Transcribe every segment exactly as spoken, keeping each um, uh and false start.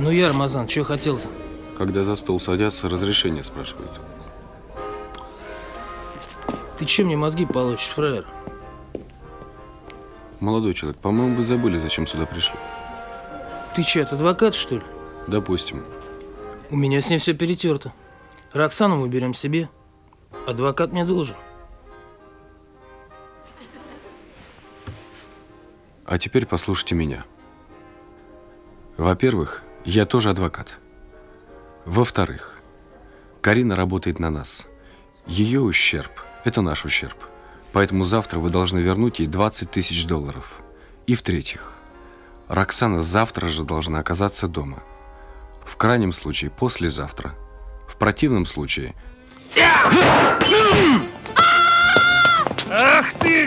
Ну, я, Рамазан, что хотел-то? Когда за стол садятся, разрешение спрашивают. Ты че мне мозги получишь, фраер? Молодой человек, по-моему, вы забыли, зачем сюда пришли. Ты че, от адвоката, что ли? Допустим. У меня с ней все перетерто. Роксану мы берем себе. Адвокат мне должен. А теперь послушайте меня. Во-первых, я тоже адвокат. Во-вторых, Карина работает на нас. Ее ущерб – это наш ущерб. Поэтому завтра вы должны вернуть ей двадцать тысяч долларов. И в-третьих, Роксана завтра же должна оказаться дома. В крайнем случае, послезавтра. В противном случае… Ах ты!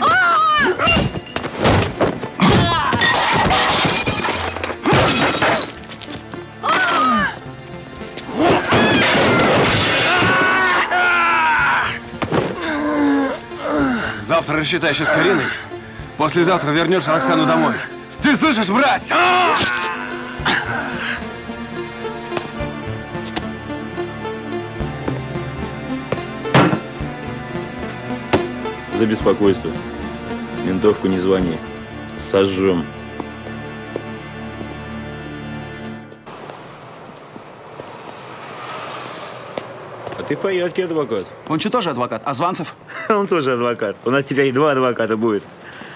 Завтра рассчитаешься с Кариной. Послезавтра вернешь Роксану домой. Ты слышишь, мразь? За беспокойство. Ментовку не звони. Сожжем. А ты в порядке, адвокат? Он что, тоже адвокат? А Званцев? Он тоже адвокат. У нас теперь два адвоката будет.